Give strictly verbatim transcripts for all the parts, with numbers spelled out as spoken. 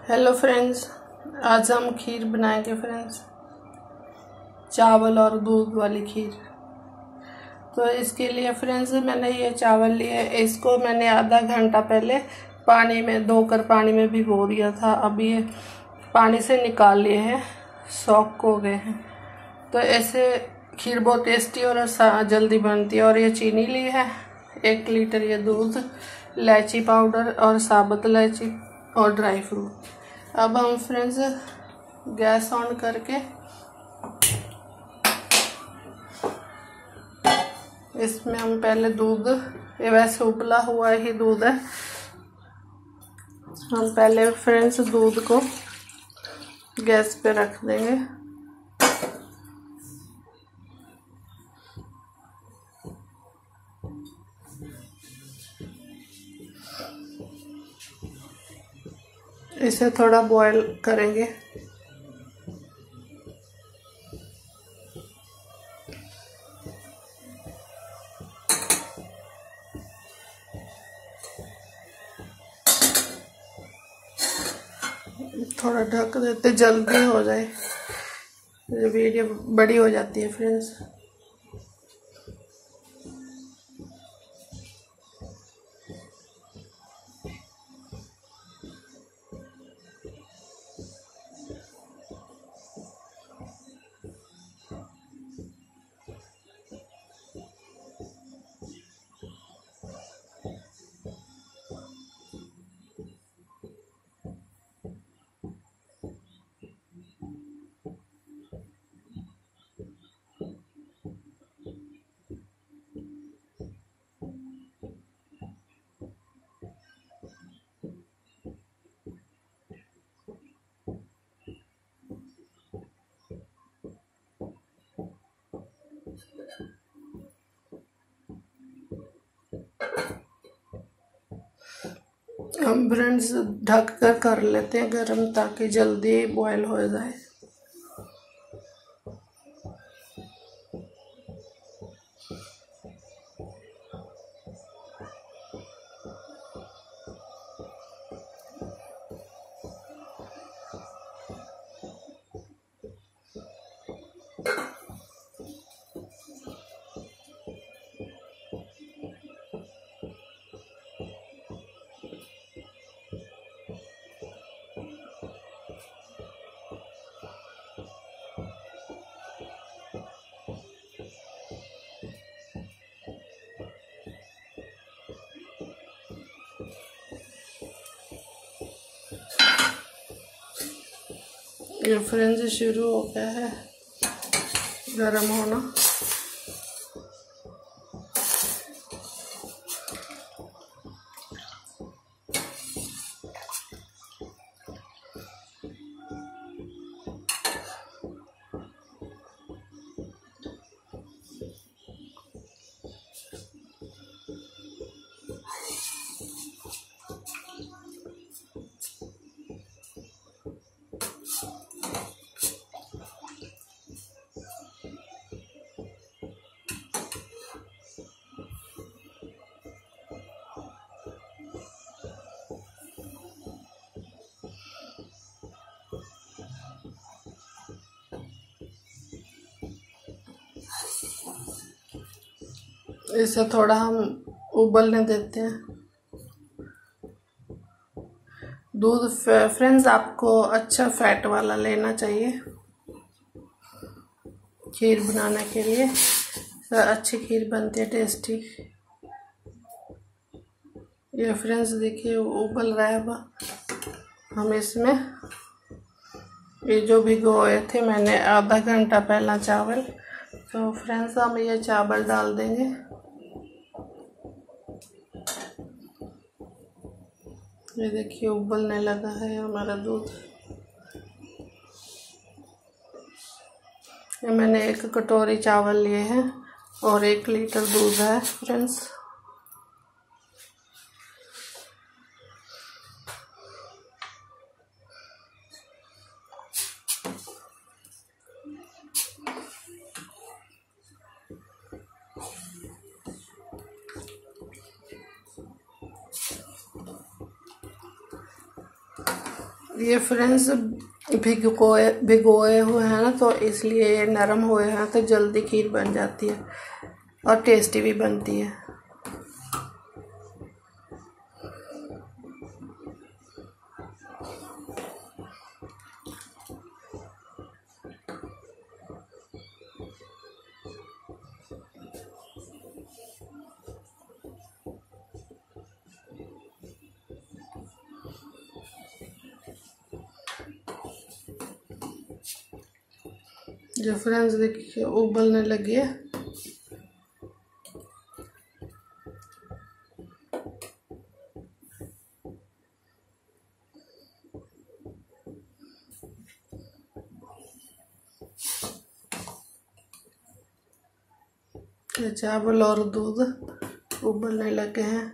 Hello friends, आज हम खीर बनाएंगे फ्रेंड्स, चावल और दूध वाली खीर। तो इसके लिए फ्रेंड्स मैंने ये चावल लिए, इसको मैंने आधा घंटा पहले पानी में धोकर पानी में भिगो दिया था। अब ये पानी से निकाल लिए हैं, सॉक हो गए हैं। तो ऐसे खीर बहुत टेस्टी और जल्दी बनती है। और ये चीनी ली है, एक लीटर ये दूध, इलायची पाउडर और साबुत इलायची और ड्राई फ्रूट। अब हम फ्रेंड्स गैस ऑन करके इसमें हम पहले दूध, ये वैसे उबला हुआ ही दूध है, हम पहले फ्रेंड्स दूध को गैस पे रख देंगे। इसे थोड़ा बॉईल करेंगे। थोड़ा ढक देते, जल्दी हो जाए, वीडियो बड़ी हो जाती है फ्रेंड्स। हम फ्रेंड्स ढक कर कर लेते हैं गरम, ताकि जल्दी बॉयल हो जाए। ये फ्रेंड्स शुरू हो गया है गरम होना। इसे थोड़ा हम उबलने देते हैं। दूध फ्रेंड्स आपको अच्छा फैट वाला लेना चाहिए खीर बनाने के लिए, तो अच्छी खीर बनती है, टेस्टी। ये फ्रेंड्स देखिए उबल रहा है। अब हम इसमें ये जो भिगोए थे मैंने आधा घंटा पहला चावल, तो फ्रेंड्स हम ये चावल डाल देंगे। ये देखिए उबलने लगा है हमारा दूध। ये मैंने एक कटोरी चावल लिए हैं और एक लीटर दूध है फ्रेंड्स। ये फ्रेंड्स भिगोए भिगोए हुए हैं ना, तो इसलिए ये नरम हुए हैं, तो जल्दी खीर बन जाती है और टेस्टी भी बनती है। जो फ्रेंड्स देखिए उबलने लगी है। चावल और दूध उबलने लगे हैं।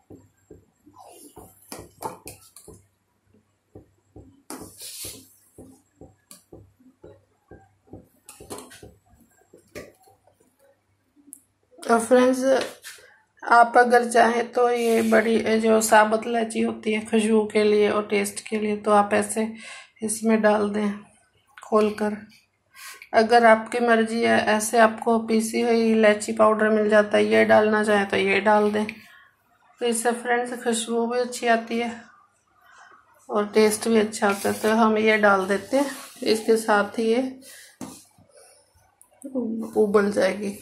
और फ्रेंड्स आप अगर चाहें तो ये बड़ी जो साबुत इलायची होती है खुशबू के लिए और टेस्ट के लिए, तो आप ऐसे इसमें डाल दें खोलकर। अगर आपकी मर्जी है, ऐसे आपको पीसी हुई इलायची पाउडर मिल जाता है, ये डालना चाहें तो ये डाल दें। तो इससे फ्रेंड्स खुशबू भी अच्छी आती है और टेस्ट भी अच्छा आता है। तो हम ये डाल देते हैं, इसके साथ ही ये उबल जाएगी।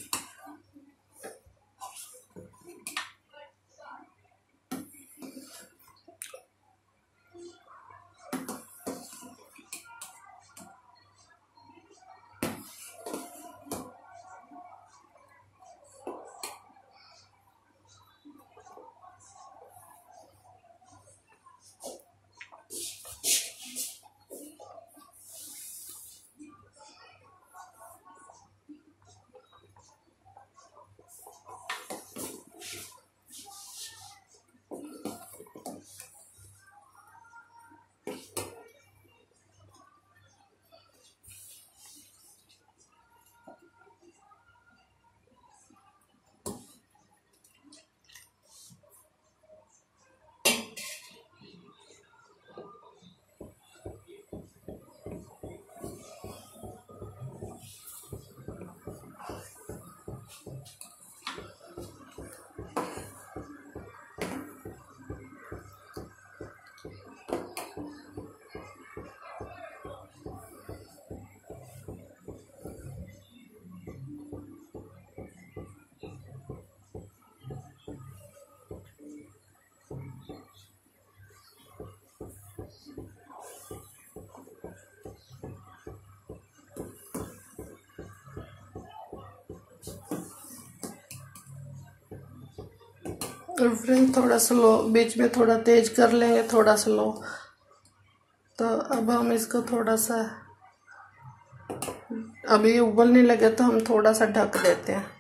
और फ्रेंड थोड़ा स्लो, बीच में थोड़ा तेज कर लेंगे, थोड़ा स्लो। तो अब हम इसको थोड़ा सा, अभी उबलने लगे तो हम थोड़ा सा ढक देते हैं।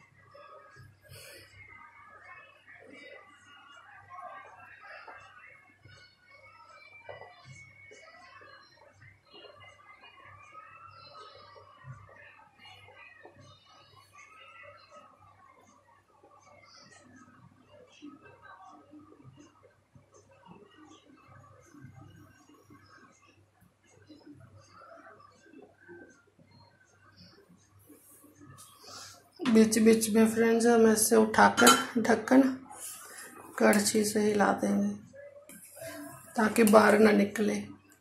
बीच बीच में फ्रेंड्स हम ऐसे उठाकर ढक्कन कड़छी से हिला देंगे ताकि बाहर ना निकले।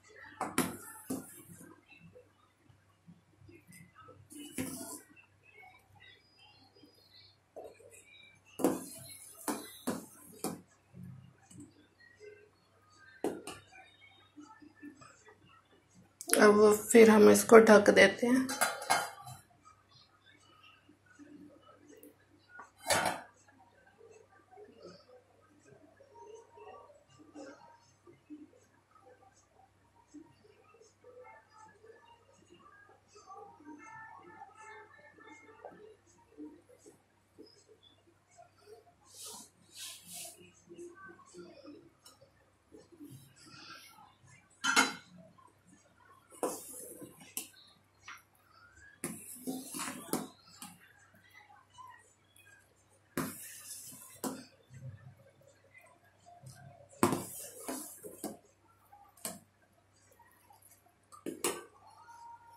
अब फिर हम इसको ढक देते हैं।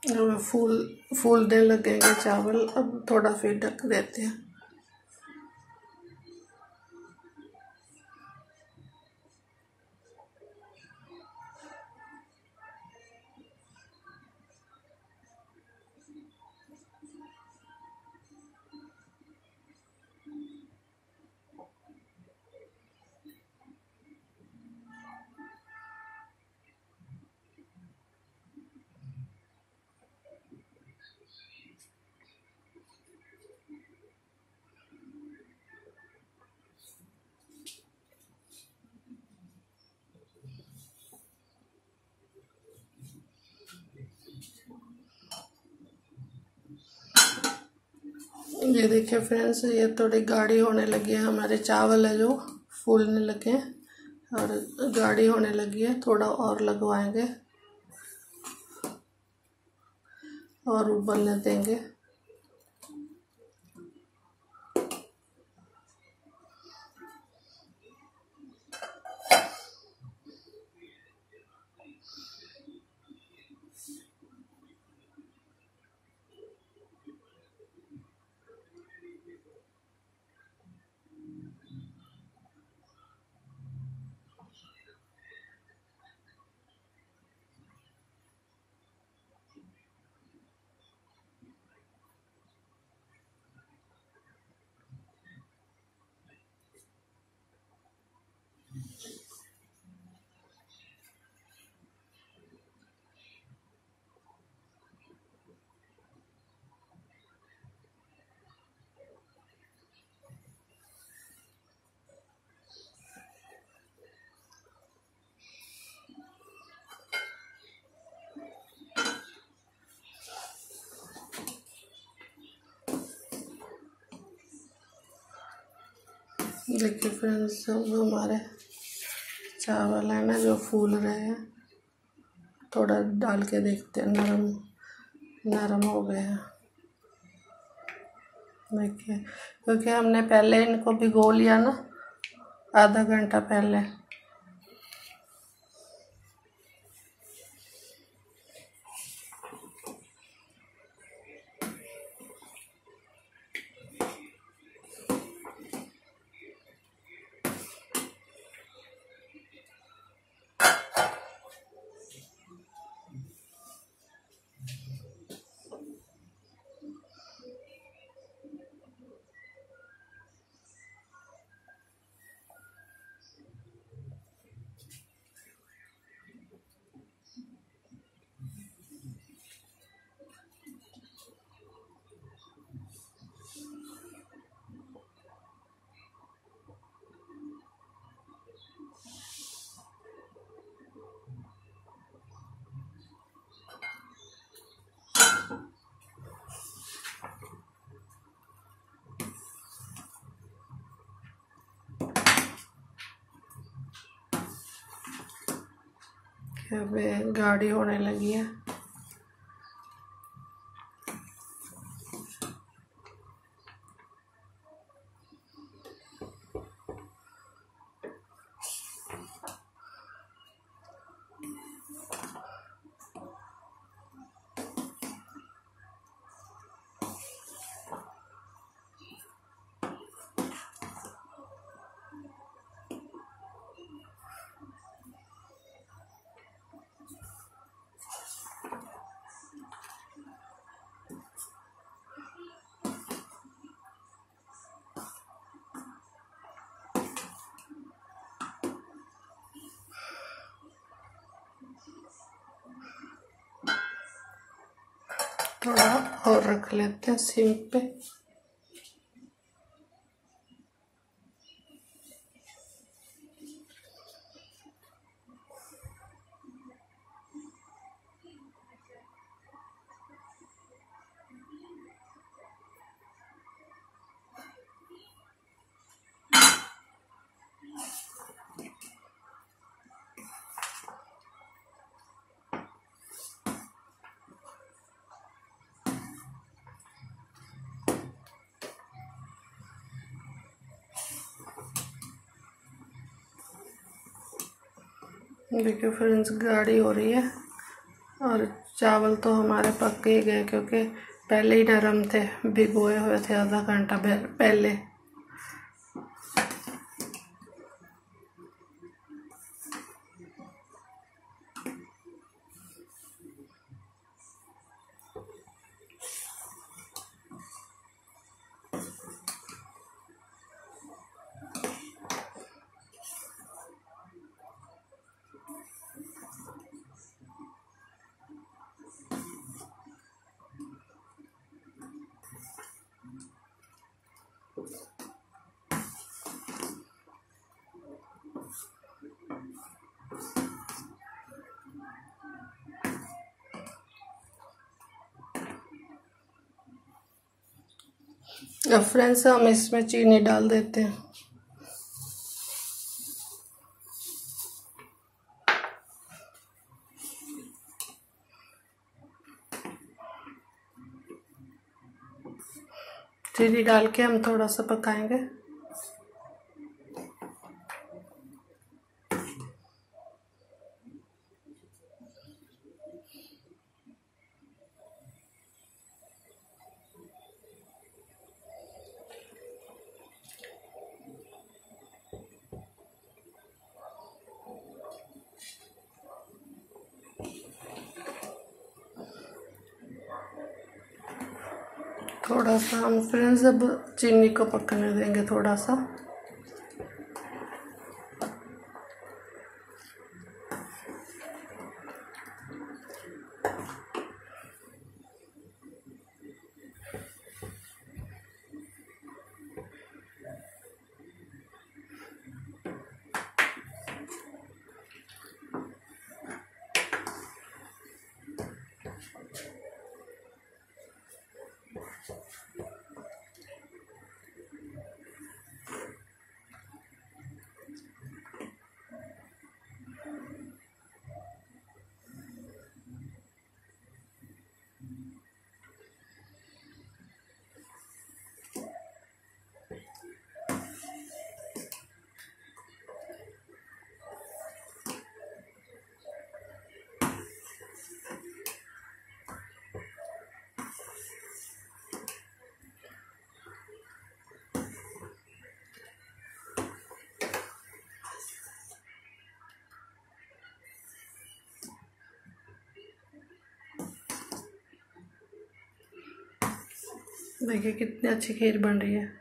फूल फूलने लगेंगे चावल। अब थोड़ा फिर ढक देते हैं। ये देखिए फ्रेंड्स, ये थोड़ी गाढ़ी होने लगी है। हमारे चावल है जो फूलने लगे हैं और गाढ़ी होने लगी है। थोड़ा और लगवाएंगे और उबलने देंगे। देखिए फ्रेंड्स, सब हमारे चावल है ना जो फूल रहे हैं। थोड़ा डाल के देखते हैं, नरम नरम हो गए हैं। देखिए, क्योंकि हमने पहले इनको भिगो लिया ना, आधा घंटा पहले। अब गाढ़ी होने लगी है। थोड़ा और रख लेते हैं सिम पे। देखिए फ्रेंड्स, गाढ़ी हो रही है और चावल तो हमारे पक ही गए क्योंकि पहले ही नरम थे, भिगोए हुए थे आधा घंटा पहले। अब फ्रेंड्स हम इसमें चीनी डाल देते हैं। चीनी डाल के हम थोड़ा सा पकाएंगे। थोड़ा सा हम फ्रेंड्स अब चीनी को पकने देंगे थोड़ा सा। देखिए कितनी अच्छी खीर बन रही है।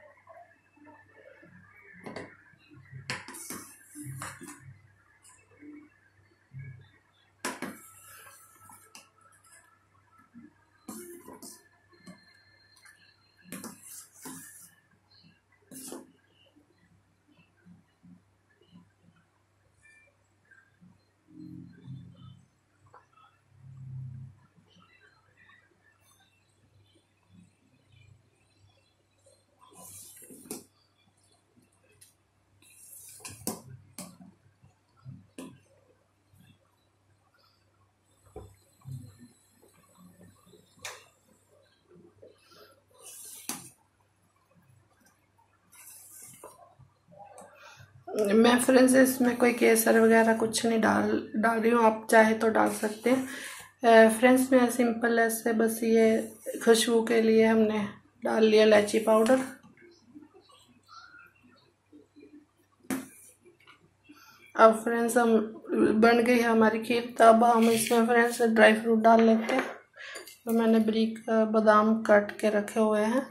मैं फ्रेंड्स इसमें कोई केसर वगैरह कुछ नहीं डाल डाल रही हूँ, आप चाहे तो डाल सकते हैं। फ्रेंड्स मैं सिंपल ऐसे बस ये खुशबू के लिए हमने डाल लिया इलायची पाउडर। अब फ्रेंड्स हम बन गई है हमारी खीर। तब हम इसमें फ्रेंड्स ड्राई फ्रूट डाल लेते हैं। तो मैंने बारीक बादाम काट के रखे हुए हैं,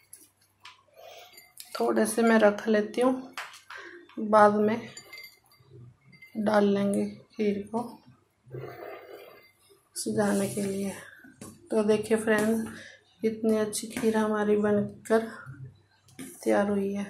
थोड़े से मैं रख लेती हूँ, बाद में डाल लेंगे खीर को सजाने के लिए। तो देखिए फ्रेंड्स कितनी अच्छी खीर हमारी बनकर तैयार हुई है।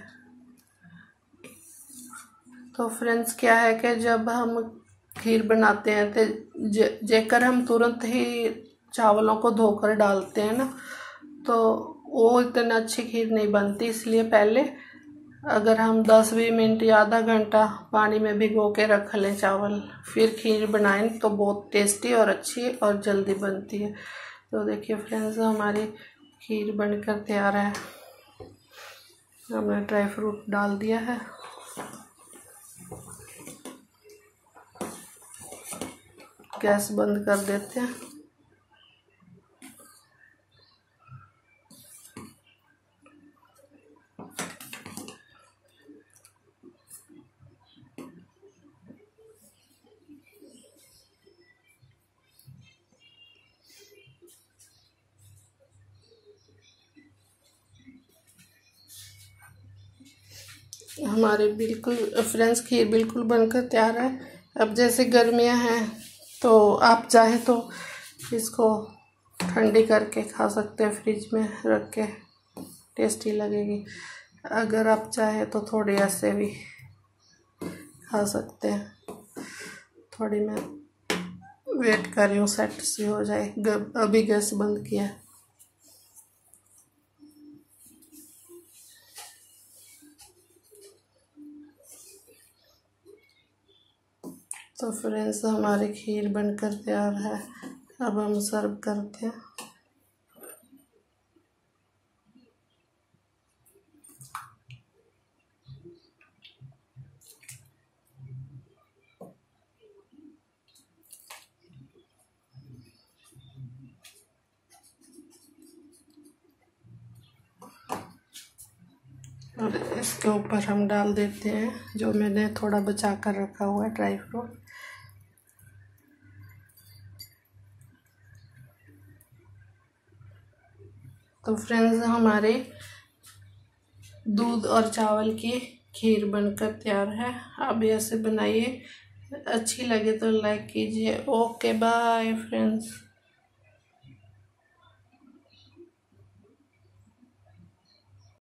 तो फ्रेंड्स क्या है कि जब हम खीर बनाते हैं तो जेकर हम तुरंत ही चावलों को धोकर डालते हैं ना, तो वो इतनी अच्छी खीर नहीं बनती। इसलिए पहले अगर हम दस बीस मिनट या आधा घंटा पानी में भिगो के रख लें चावल, फिर खीर बनाएं तो बहुत टेस्टी और अच्छी और जल्दी बनती है। तो देखिए फ्रेंड्स हमारी खीर बनकर तैयार है। हमने ड्राई फ्रूट डाल दिया है। गैस बंद कर देते हैं। हमारे बिल्कुल फ्रेंड्स खीर बिल्कुल बनकर तैयार है। अब जैसे गर्मियां हैं तो आप चाहे तो इसको ठंडी करके खा सकते हैं, फ्रिज में रख के टेस्टी लगेगी। अगर आप चाहे तो थोड़ी ऐसे भी खा सकते हैं। थोड़ी मैं वेट कर रही हूँ सेट से हो जाए, अभी गैस बंद किया। तो फ्रेंड्स हमारी खीर बनकर तैयार है, अब हम सर्व करते हैं। और इसके ऊपर हम डाल देते हैं जो मैंने थोड़ा बचा कर रखा हुआ है ड्राई फ्रूट। तो फ्रेंड्स हमारे दूध और चावल की खीर बनकर तैयार है। आप ऐसे बनाइए, अच्छी लगे तो लाइक कीजिए। Okay bye friends.